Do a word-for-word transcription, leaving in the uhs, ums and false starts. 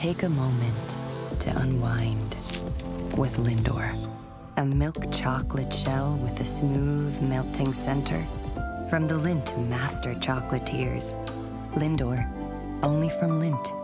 Take a moment to unwind with Lindor, a milk chocolate shell with a smooth, melting center. From the Lindt Master Chocolatiers. Lindor, only from Lindt.